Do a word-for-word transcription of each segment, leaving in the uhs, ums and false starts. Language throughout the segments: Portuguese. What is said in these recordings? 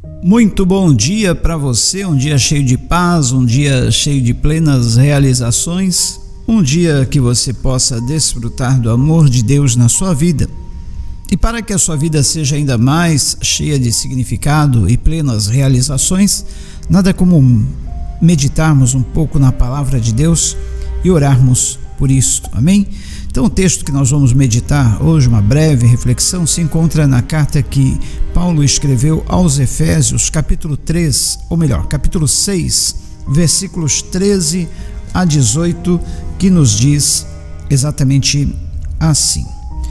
Muito bom dia para você, um dia cheio de paz, um dia cheio de plenas realizações, um dia que você possa desfrutar do amor de Deus na sua vida. E para que a sua vida seja ainda mais cheia de significado e plenas realizações, nada como meditarmos um pouco na palavra de Deus e orarmos por isso, amém? Então o texto que nós vamos meditar hoje, uma breve reflexão, se encontra na carta que Paulo escreveu aos Efésios, capítulo três, ou melhor, capítulo seis, versículos treze a dezoito, que nos diz exatamente assim: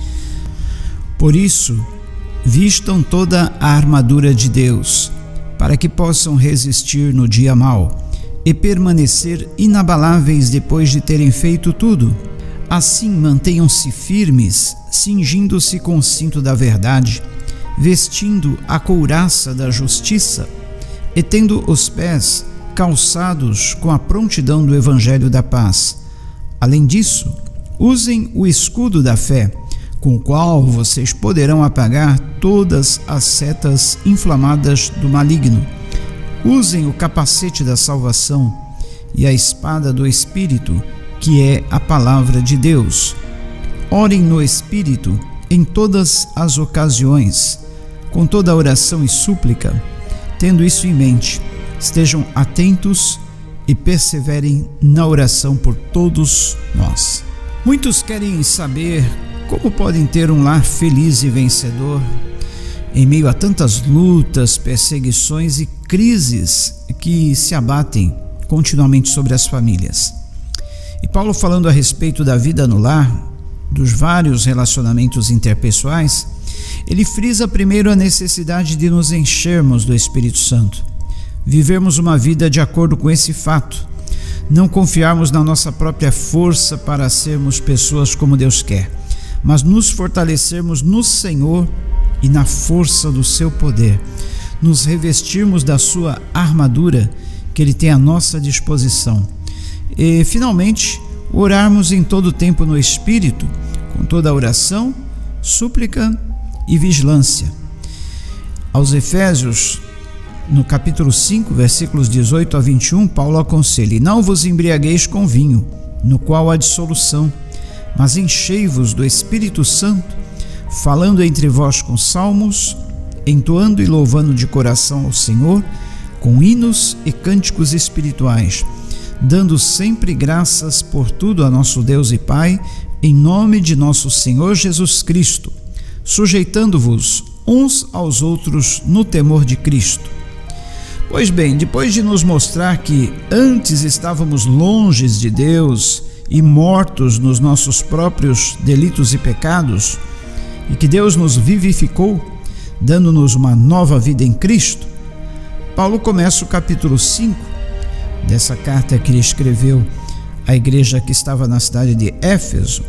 Por isso, vistam toda a armadura de Deus, para que possam resistir no dia mau e permanecer inabaláveis depois de terem feito tudo. Assim mantenham-se firmes, cingindo-se com o cinto da verdade, vestindo a couraça da justiça e tendo os pés calçados com a prontidão do evangelho da paz. Além disso, usem o escudo da fé, com o qual vocês poderão apagar todas as setas inflamadas do maligno. Usem o capacete da salvação e a espada do Espírito, que é a palavra de Deus. Orem no Espírito em todas as ocasiões, com toda oração e súplica. Tendo isso em mente, estejam atentos e perseverem na oração por todos nós. Muitos querem saber como podem ter um lar feliz e vencedor em meio a tantas lutas, perseguições e crises que se abatem continuamente sobre as famílias. E Paulo, falando a respeito da vida no lar, dos vários relacionamentos interpessoais, ele frisa primeiro a necessidade de nos enchermos do Espírito Santo, vivermos uma vida de acordo com esse fato, não confiarmos na nossa própria força para sermos pessoas como Deus quer, mas nos fortalecermos no Senhor e na força do seu poder, nos revestirmos da sua armadura que Ele tem à nossa disposição. E, finalmente, orarmos em todo o tempo no Espírito, com toda a oração, súplica e vigilância. Aos Efésios, no capítulo cinco, versículos dezoito a vinte e um, Paulo aconselha: Não vos embriagueis com vinho, no qual há dissolução, mas enchei-vos do Espírito Santo, falando entre vós com salmos, entoando e louvando de coração ao Senhor, com hinos e cânticos espirituais, dando sempre graças por tudo a nosso Deus e Pai, em nome de nosso Senhor Jesus Cristo, sujeitando-vos uns aos outros no temor de Cristo. Pois bem, depois de nos mostrar que antes estávamos longes de Deus e mortos nos nossos próprios delitos e pecados, e que Deus nos vivificou, dando-nos uma nova vida em Cristo, Paulo começa o capítulo cinco dessa carta que ele escreveu à igreja que estava na cidade de Éfeso.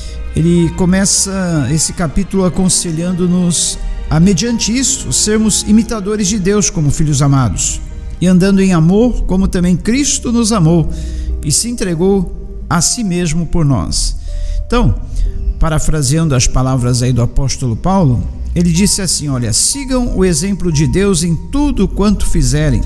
Ele começa esse capítulo aconselhando-nos a, mediante isso, sermos imitadores de Deus como filhos amados, e andando em amor, como também Cristo nos amou e se entregou a si mesmo por nós. Então, parafraseando as palavras aí do apóstolo Paulo, ele disse assim: olha, sigam o exemplo de Deus em tudo quanto fizerem,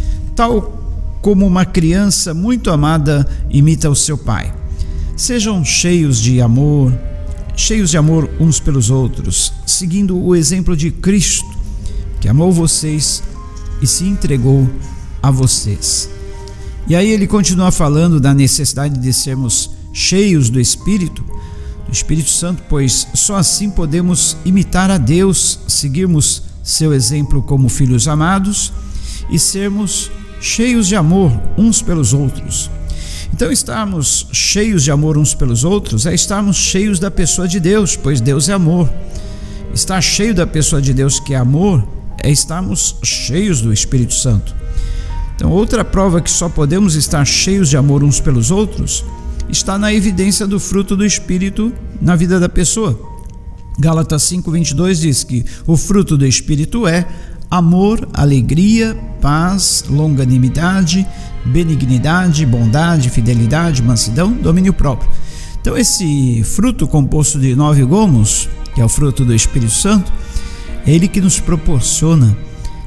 tal como uma criança muito amada imita o seu pai. Sejam cheios de amor, cheios de amor uns pelos outros, seguindo o exemplo de Cristo, que amou vocês e se entregou a vocês. E aí ele continua falando da necessidade de sermos cheios do Espírito, do Espírito Santo, pois só assim podemos imitar a Deus, seguirmos seu exemplo como filhos amados e sermos cheios de amor uns pelos outros. Então, estarmos cheios de amor uns pelos outros é estarmos cheios da pessoa de Deus, pois Deus é amor. Estar cheio da pessoa de Deus, que é amor, é estarmos cheios do Espírito Santo. Então, outra prova que só podemos estar cheios de amor uns pelos outros está na evidência do fruto do Espírito na vida da pessoa. Gálatas cinco, vinte e dois diz que o fruto do Espírito é amor, alegria, paz, longanimidade, benignidade, bondade, fidelidade, mansidão, domínio próprio. Então esse fruto composto de nove gomos, que é o fruto do Espírito Santo, é ele que nos proporciona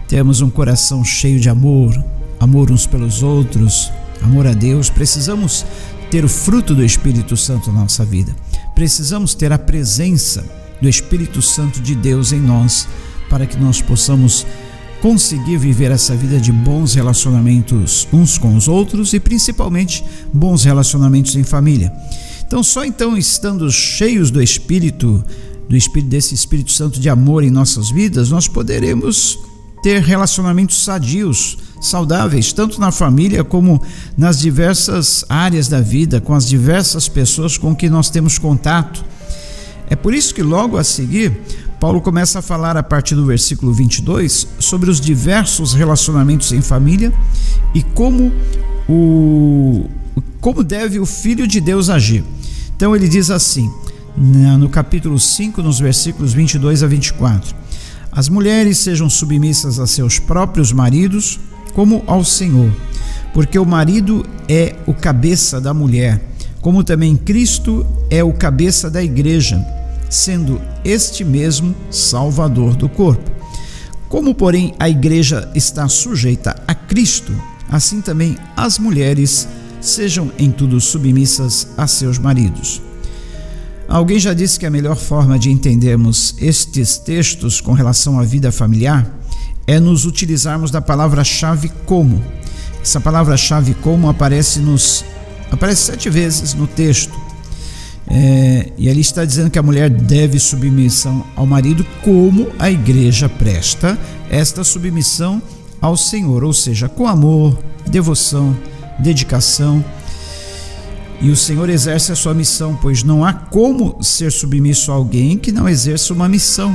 temos um coração cheio de amor, amor uns pelos outros, amor a Deus, precisamos ter o fruto do Espírito Santo na nossa vida. Precisamos ter a presença do Espírito Santo de Deus em nós, para que nós possamos conseguir viver essa vida de bons relacionamentos uns com os outros e principalmente bons relacionamentos em família. Então, só então estando cheios do Espírito, do Espírito desse Espírito Santo de amor em nossas vidas, nós poderemos ter relacionamentos sadios, saudáveis, tanto na família como nas diversas áreas da vida, com as diversas pessoas com que nós temos contato. É por isso que logo a seguir, Paulo começa a falar a partir do versículo vinte e dois sobre os diversos relacionamentos em família e como, o, como deve o Filho de Deus agir. Então ele diz assim, no capítulo cinco, nos versículos vinte e dois a vinte e quatro: as mulheres sejam submissas a seus próprios maridos, como ao Senhor, porque o marido é o cabeça da mulher, como também Cristo é o cabeça da igreja, sendo este mesmo Salvador do corpo. Como, porém, a igreja está sujeita a Cristo, assim também as mulheres sejam em tudo submissas a seus maridos. Alguém já disse que a melhor forma de entendermos estes textos com relação à vida familiar é nos utilizarmos da palavra-chave como. Essa palavra-chave como aparece, nos, aparece sete vezes no texto. É, e ali está dizendo que a mulher deve submissão ao marido, como a igreja presta esta submissão ao Senhor, ou seja, com amor, devoção, dedicação. E o Senhor exerce a sua missão, pois não há como ser submisso a alguém que não exerça uma missão.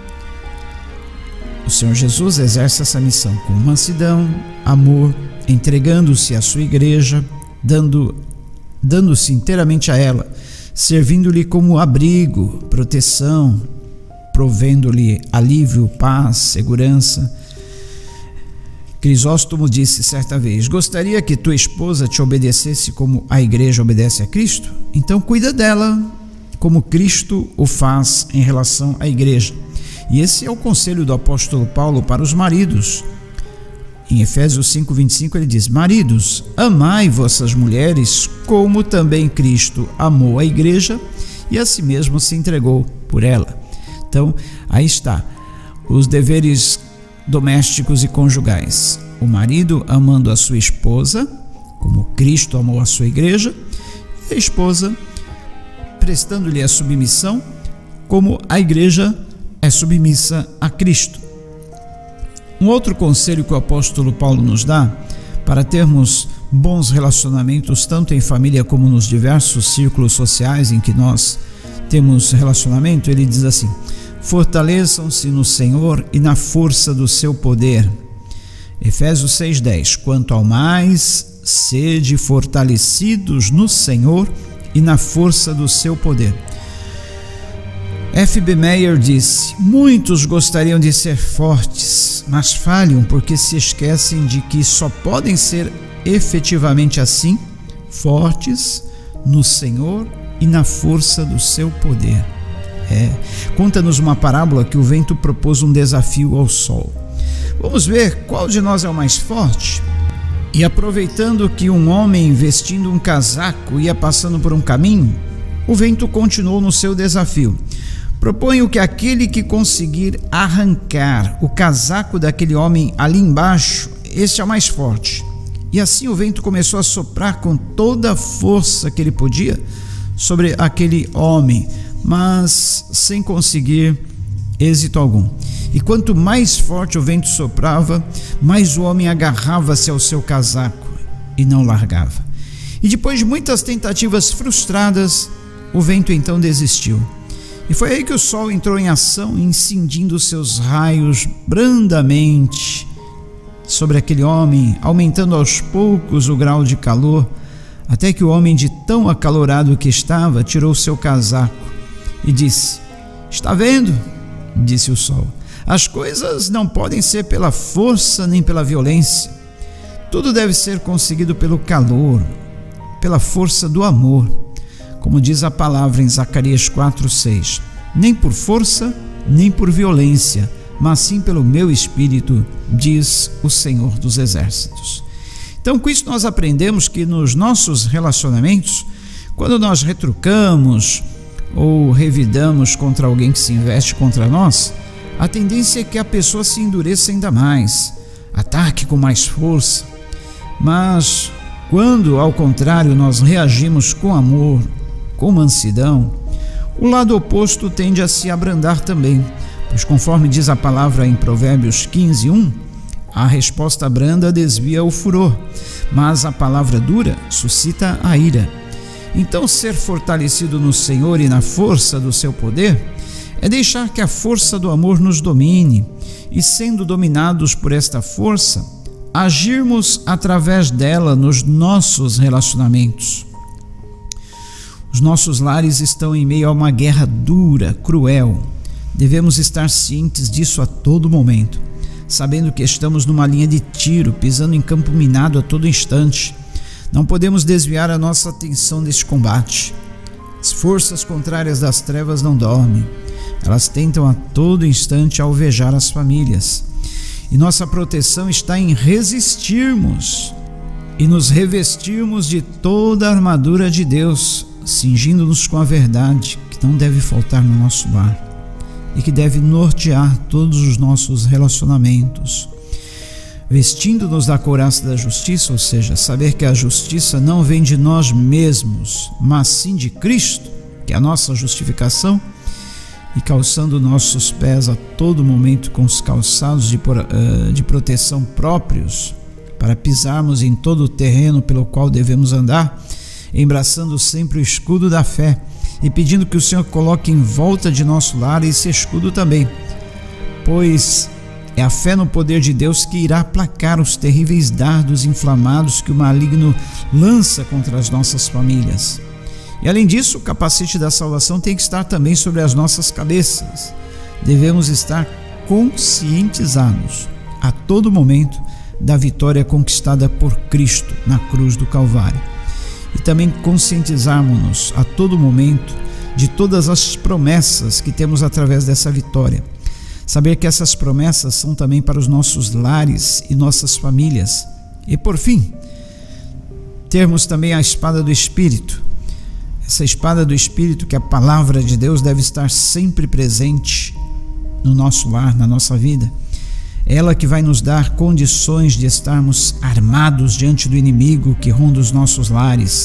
O Senhor Jesus exerce essa missão com mansidão, amor, entregando-se à sua igreja, dando, dando-se inteiramente a ela, servindo-lhe como abrigo, proteção, provendo-lhe alívio, paz, segurança. Crisóstomo disse certa vez: gostaria que tua esposa te obedecesse como a igreja obedece a Cristo? Então cuida dela como Cristo o faz em relação à igreja. E esse é o conselho do apóstolo Paulo para os maridos. Em Efésios cinco, vinte e cinco ele diz: maridos, amai vossas mulheres como também Cristo amou a igreja e a si mesmo se entregou por ela. Então, aí está, os deveres domésticos e conjugais. O marido amando a sua esposa, como Cristo amou a sua igreja, e a esposa prestando-lhe a submissão, como a igreja é submissa a Cristo. Um outro conselho que o apóstolo Paulo nos dá para termos bons relacionamentos, tanto em família como nos diversos círculos sociais em que nós temos relacionamento, ele diz assim: fortaleçam-se no Senhor e na força do seu poder. Efésios seis, dez. Quanto ao mais, sede fortalecidos no Senhor e na força do seu poder. F B Meyer disse: muitos gostariam de ser fortes, mas falham porque se esquecem de que só podem ser efetivamente assim, fortes no Senhor e na força do seu poder. É. Conta-nos uma parábola que o vento propôs um desafio ao sol. Vamos ver qual de nós é o mais forte? E aproveitando que um homem vestindo um casaco ia passando por um caminho, o vento continuou no seu desafio. Proponho que aquele que conseguir arrancar o casaco daquele homem ali embaixo, este é o mais forte. E assim o vento começou a soprar com toda a força que ele podia sobre aquele homem, mas sem conseguir êxito algum. E quanto mais forte o vento soprava, mais o homem agarrava-se ao seu casaco e não largava. E depois de muitas tentativas frustradas, o vento então desistiu. E foi aí que o sol entrou em ação, incendindo seus raios brandamente sobre aquele homem, aumentando aos poucos o grau de calor, até que o homem, de tão acalorado que estava, tirou seu casaco e disse: está vendo? Disse o sol. As coisas não podem ser pela força nem pela violência. Tudo deve ser conseguido pelo calor, pela força do amor. Como diz a palavra em Zacarias quatro, seis. Nem por força, nem por violência, mas sim pelo meu Espírito, diz o Senhor dos Exércitos. Então, com isso nós aprendemos que nos nossos relacionamentos, quando nós retrucamos ou revidamos contra alguém que se investe contra nós, a tendência é que a pessoa se endureça ainda mais, ataque com mais força. Mas quando, ao contrário, nós reagimos com amor, com mansidão, o lado oposto tende a se abrandar também, pois conforme diz a palavra em Provérbios quinze, um, a resposta branda desvia o furor, mas a palavra dura suscita a ira. Então, ser fortalecido no Senhor e na força do seu poder é deixar que a força do amor nos domine e, sendo dominados por esta força, agirmos através dela nos nossos relacionamentos. Os nossos lares estão em meio a uma guerra dura, cruel. Devemos estar cientes disso a todo momento, sabendo que estamos numa linha de tiro, pisando em campo minado a todo instante. Não podemos desviar a nossa atenção deste combate. As forças contrárias das trevas não dormem. Elas tentam a todo instante alvejar as famílias. E nossa proteção está em resistirmos e nos revestirmos de toda a armadura de Deus, cingindo-nos com a verdade que não deve faltar no nosso lar e que deve nortear todos os nossos relacionamentos. Vestindo-nos da couraça da justiça, ou seja, saber que a justiça não vem de nós mesmos, mas sim de Cristo, que é a nossa justificação, e calçando nossos pés a todo momento com os calçados de, de proteção próprios, para pisarmos em todo o terreno pelo qual devemos andar, embraçando sempre o escudo da fé e pedindo que o Senhor coloque em volta de nosso lar esse escudo também, pois é a fé no poder de Deus que irá aplacar os terríveis dardos inflamados que o maligno lança contra as nossas famílias. E além disso, o capacete da salvação tem que estar também sobre as nossas cabeças. Devemos estar conscientizados a todo momento da vitória conquistada por Cristo na cruz do Calvário. E também conscientizarmos-nos a todo momento de todas as promessas que temos através dessa vitória. Saber que essas promessas são também para os nossos lares e nossas famílias. E por fim, termos também a espada do Espírito. Essa espada do Espírito, que é a palavra de Deus, deve estar sempre presente no nosso lar, na nossa vida. Ela que vai nos dar condições de estarmos armados diante do inimigo que ronda os nossos lares.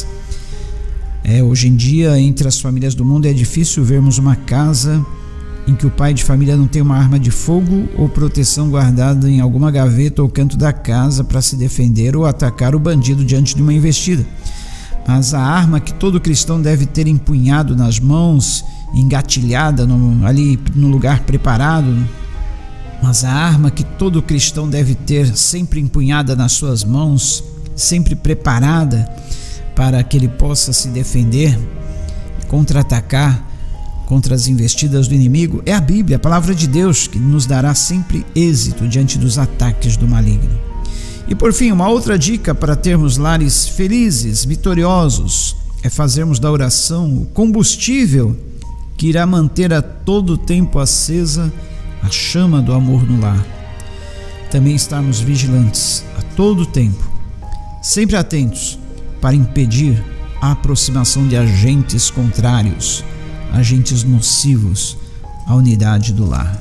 É, hoje em dia, entre as famílias do mundo, é difícil vermos uma casa em que o pai de família não tem uma arma de fogo ou proteção guardada em alguma gaveta ou canto da casa para se defender ou atacar o bandido diante de uma investida. Mas a arma que todo cristão deve ter empunhado nas mãos, engatilhada no, ali no lugar preparado, mas a arma que todo cristão deve ter sempre empunhada nas suas mãos, sempre preparada para que ele possa se defender, contra-atacar contra as investidas do inimigo, é a Bíblia, a palavra de Deus, que nos dará sempre êxito diante dos ataques do maligno. E por fim, uma outra dica para termos lares felizes, vitoriosos, é fazermos da oração o combustível que irá manter a todo tempo acesa a chama do amor no lar. Também estarmos vigilantes a todo tempo, sempre atentos para impedir a aproximação de agentes contrários, agentes nocivos à unidade do lar.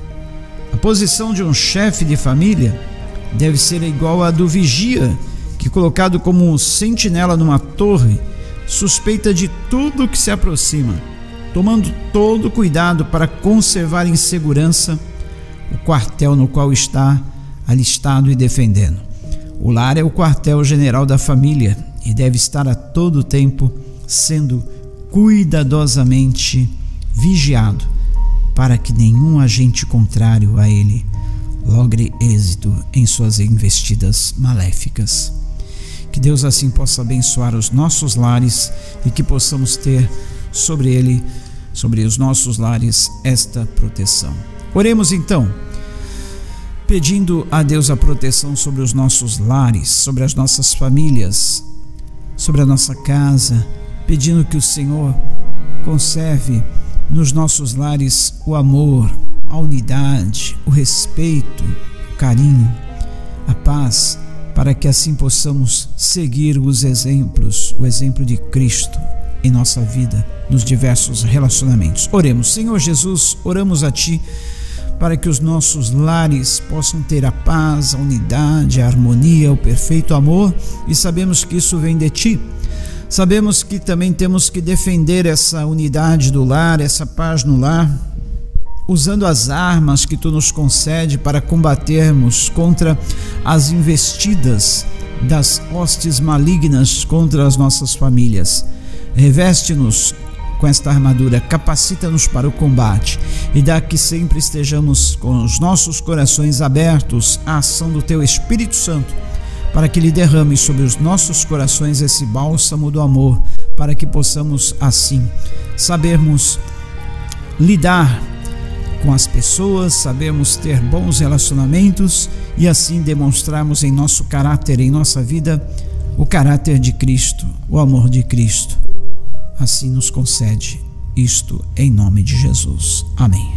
A posição de um chefe de família deve ser igual à do vigia, que, colocado como um sentinela numa torre, suspeita de tudo que se aproxima, tomando todo cuidado para conservar em segurança o quartel no qual está alistado e defendendo. O lar é o quartel-general da família e deve estar a todo tempo sendo cuidadosamente vigiado para que nenhum agente contrário a ele logre êxito em suas investidas maléficas. Que Deus assim possa abençoar os nossos lares e que possamos ter sobre ele, sobre os nossos lares, esta proteção. Oremos então, pedindo a Deus a proteção sobre os nossos lares, sobre as nossas famílias, sobre a nossa casa, pedindo que o Senhor conserve nos nossos lares o amor, a unidade, o respeito, o carinho, a paz, para que assim possamos seguir os exemplos, o exemplo de Cristo em nossa vida, nos diversos relacionamentos. Oremos. Senhor Jesus, oramos a Ti para que os nossos lares possam ter a paz, a unidade, a harmonia, o perfeito amor, e sabemos que isso vem de Ti. Sabemos que também temos que defender essa unidade do lar, essa paz no lar, usando as armas que Tu nos concede para combatermos contra as investidas das hostes malignas contra as nossas famílias. Reveste-nos com esta armadura, capacita-nos para o combate e dá que sempre estejamos com os nossos corações abertos à ação do Teu Espírito Santo, para que Ele derrame sobre os nossos corações esse bálsamo do amor, para que possamos assim sabermos lidar com as pessoas, sabemos ter bons relacionamentos e assim demonstrarmos em nosso caráter, em nossa vida, o caráter de Cristo, o amor de Cristo. Assim nos concede isto em nome de Jesus. Amém.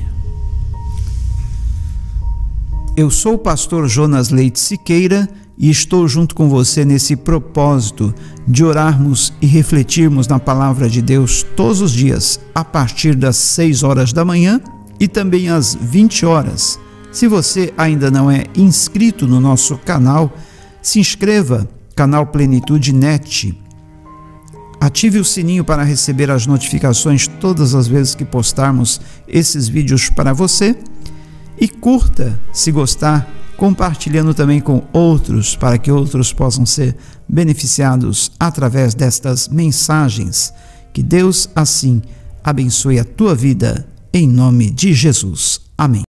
Eu sou o pastor Jonas Leite Siqueira e estou junto com você nesse propósito de orarmos e refletirmos na palavra de Deus todos os dias, a partir das seis horas da manhã e também às vinte horas. Se você ainda não é inscrito no nosso canal, se inscreva, canal Plenitude Net. Ative o sininho para receber as notificações todas as vezes que postarmos esses vídeos para você. E curta, se gostar, compartilhando também com outros, para que outros possam ser beneficiados através destas mensagens. Que Deus, assim, abençoe a tua vida, em nome de Jesus. Amém.